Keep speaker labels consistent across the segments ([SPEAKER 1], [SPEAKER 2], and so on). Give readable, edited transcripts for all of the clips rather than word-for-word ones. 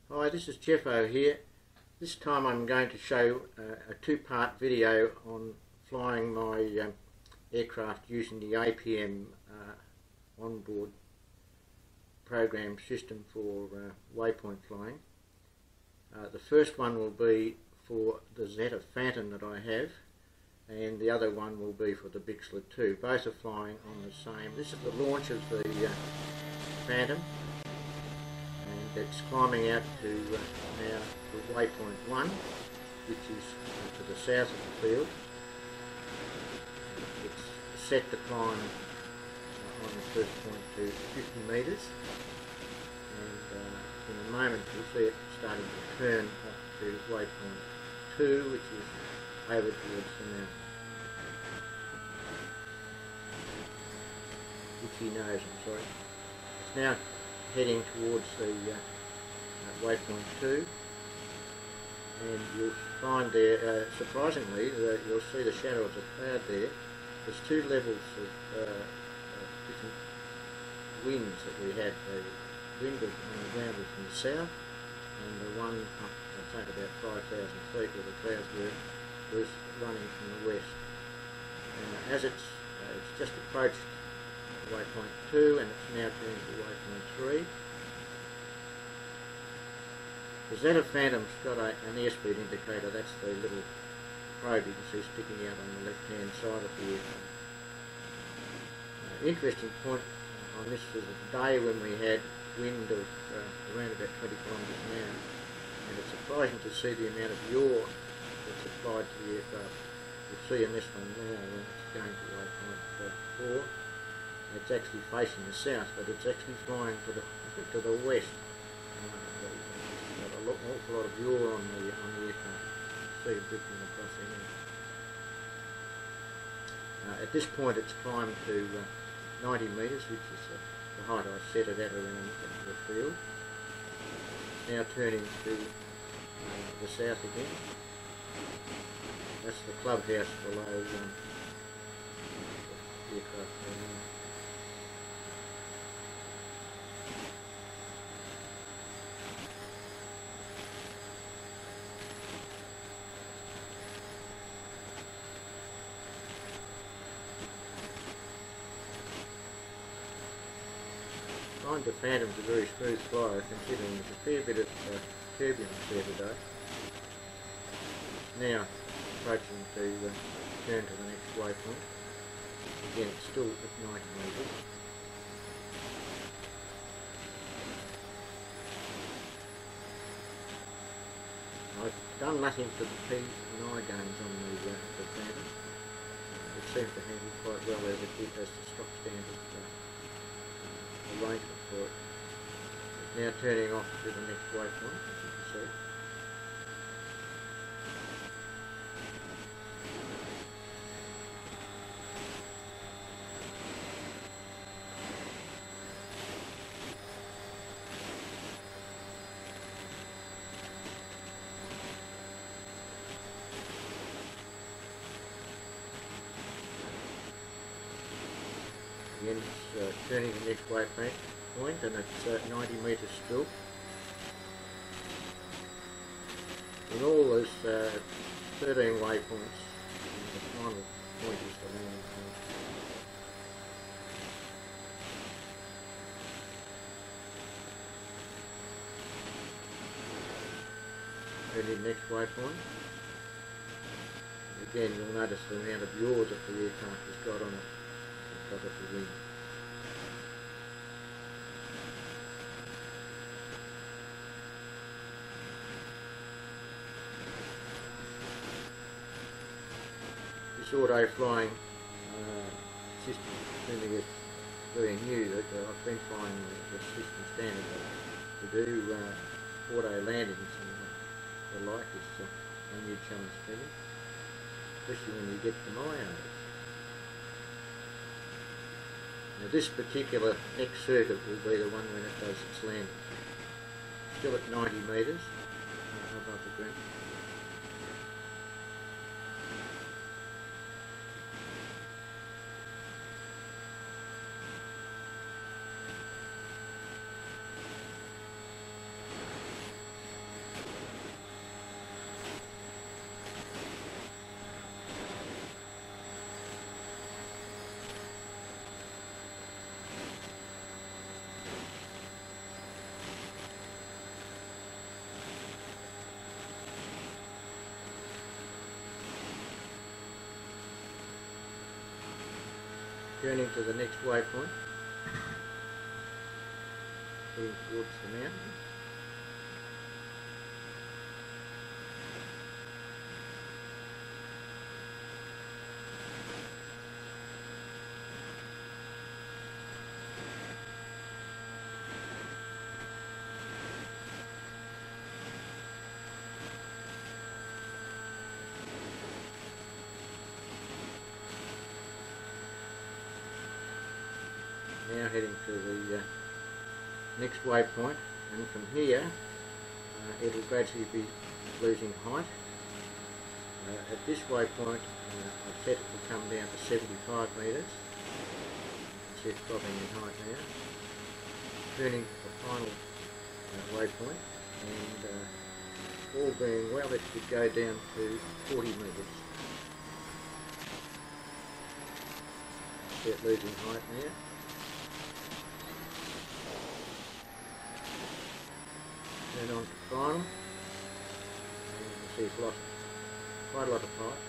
[SPEAKER 1] Hi, this is Geoffo here. This time I'm going to show a two-part video on flying my aircraft using the APM onboard program system for waypoint flying. The first one will be for the Zeta Phantom that I have, and the other one will be for the Bixiler 2. Both are flying on the same. This is the launch of the Phantom. And it's climbing out to now to waypoint 1, which is to the south of the field. It's set to climb on the first point to 50 metres, and in a moment you'll see it starting to turn up to waypoint 2, which is over towards the mountain. Itchy nose, I'm sorry. It's now heading towards the waypoint 2, and you'll find there, surprisingly, that you'll see the shadow of the cloud there. There's two levels of different winds that we had. The wind on the ground was from the south, and the one up, I think about 5,000 feet where the clouds were, was running from the west. As it's just approached waypoint 2, and it's now turning to waypoint 3. The Zeta Phantom's got an airspeed indicator. That's the little probe you can see sticking out on the left-hand side of the aircraft. Interesting point on this is a day when we had wind of around about 20 kilometres an hour, and it's surprising to see the amount of yaw that's applied to the aircraft. You'll see in this one now when it's going to waypoint 4. It's actually facing the south, but it's actually flying to the west. There's an awful lot of yaw on the aircraft. See it drifting across there. At this point, it's climbed to 90 metres, which is the height I set it at around the field. Now turning to the south again. That's the clubhouse below the aircraft. I find the Phantom's a very smooth flyer, considering there's a fair bit of turbulence there today. Now approaching to turn to the next waypoint. Again, it's still at 90 metres. I've done nothing to the P and I gains on the Phantom. It seems to handle quite well as it has the stock standard arrangement for it. Now turning off to the next waypoint, as you can see. Again, it's turning the next waypoint, and it's 90 metres still. In all, there's 13 waypoints, and the final point is the landing point. Turning the next waypoint. Again, you'll notice the amount of yaw that the aircraft has got on it. Of the wind. This auto flying system is very new. I've been flying the system standard to do auto landings and the like. It's a new challenge for me, especially when you get to my age. Now this particular next circuit will be the one when it does its landing. Still at 90 metres above the ground. Turning to the next waypoint, heading towards the mountain. Now heading to the next waypoint, and from here it'll gradually be losing height. At this waypoint I've set it to come down to 75 metres. See it's dropping in height now. Turning to the final waypoint, and all being well it should go down to 40 metres. See it losing height now. Turn on to final, and you can see it's lost quite a lot of height.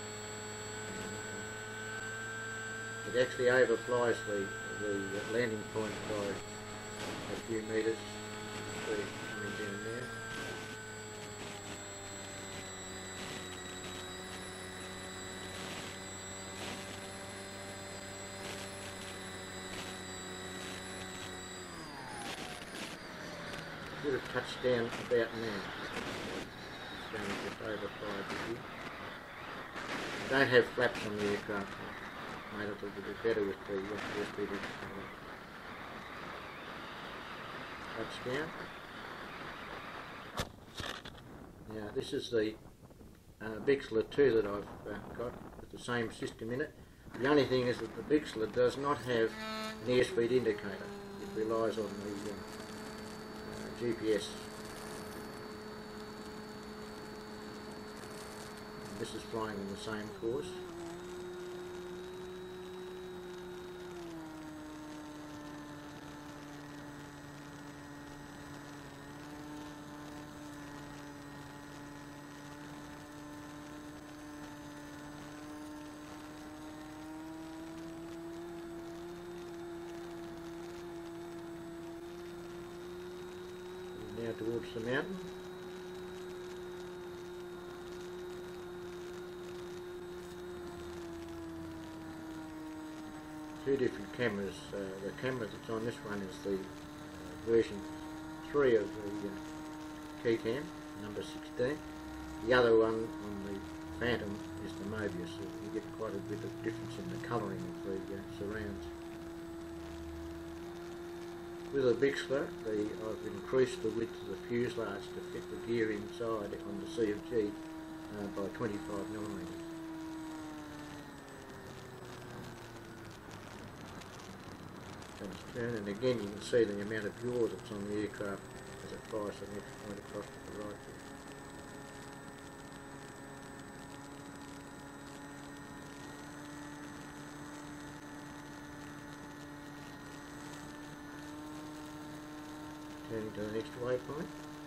[SPEAKER 1] It actually overflies the landing point by a few metres. See it coming down there. Would have touched down about now. It's going to just overfly a bit here. I don't have flaps on the aircraft. Made it a little bit better with the Airspeed. Touch down. Now this is the Bixiler 2 that I've got with the same system in it. The only thing is that the Bixiler does not have an airspeed indicator. It relies on the GPS. And this is flying on the same course. Now towards the mountain. Two different cameras. The camera that's on this one is the version 3 of the keycam, number 16. The other one on the Phantom is the Mobius. You get quite a bit of difference in the colouring of the surrounds. With a Bixiler, I've increased the width of the fuselage to fit the gear inside on the CFG by 25mm. Just turn, and again you can see the amount of yaw that's on the aircraft as it flies the next point across to the right. Turning to the next waypoint.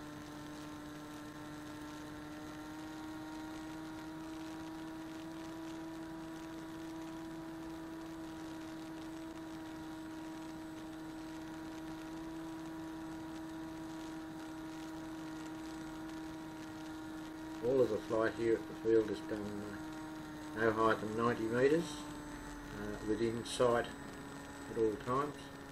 [SPEAKER 1] All of the flight here at the field is done no higher than 90 metres, within sight at all times.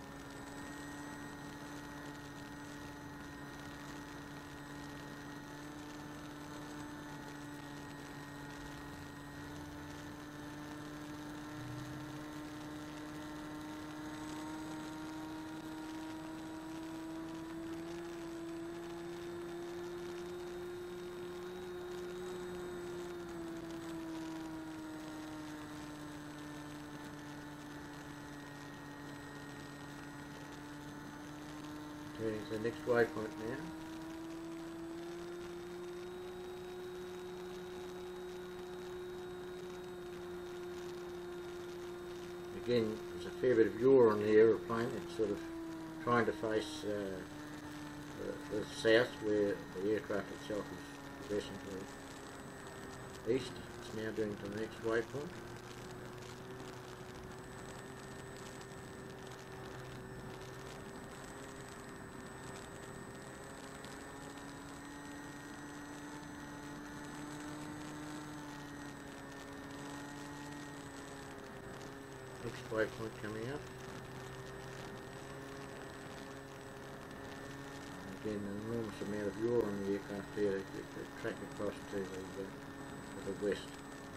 [SPEAKER 1] Turning to the next waypoint now. Again, there's a fair bit of yaw on the aeroplane. It's sort of trying to face the south, where the aircraft itself is progressing to the east. It's now doing to the next waypoint. Next waypoint coming up. Again, an enormous amount of yaw on the aircraft there to track across to the west.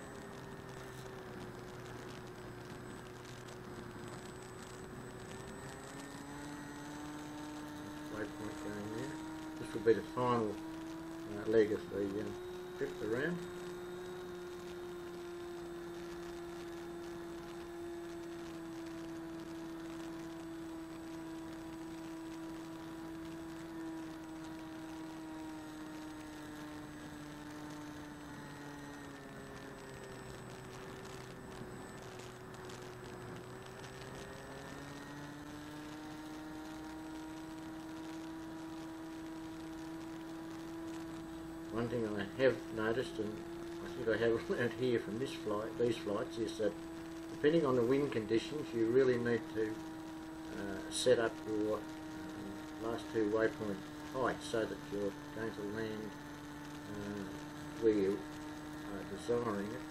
[SPEAKER 1] Waypoint going there. This will be the final leg of the trip around. One thing I have noticed, and I think I have learned here from these flights, is that depending on the wind conditions, you really need to set up your last two waypoint heights so that you're going to land where you are desiring it.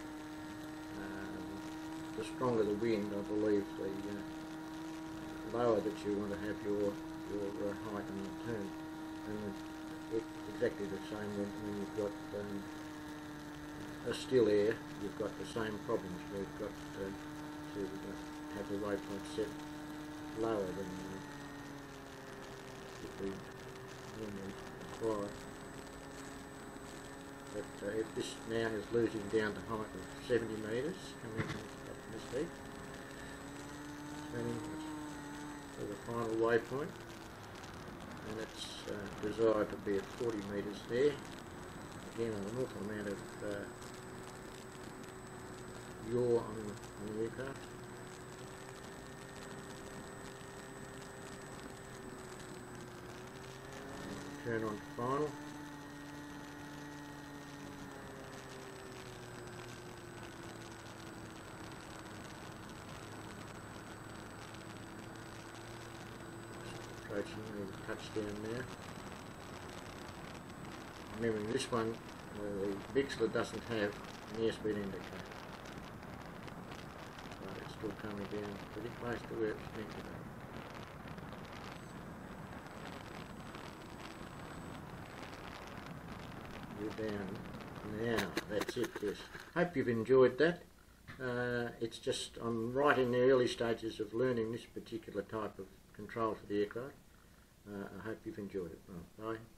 [SPEAKER 1] The stronger the wind, I believe, the lower that you want to have your height on the turn. And it's exactly the same when you've got a still air. You've got the same problems where you've got to have the waypoint set lower than we normally require. But if this now is losing down to height of 70 metres, coming up from this heat, turning to the final waypoint, and it's desired to be at 40 metres there. Again, an awful amount of yaw on the aircraft. Turn on to final. Approaching the touchdown now. Remembering this one, the Bixiler doesn't have an airspeed indicator. So it's still coming down pretty close to where it's meant to be. You're down now. That's it, yes. Hope you've enjoyed that. It's just, I'm right in the early stages of learning this particular type of control for the aircraft. I hope you've enjoyed it. Bye.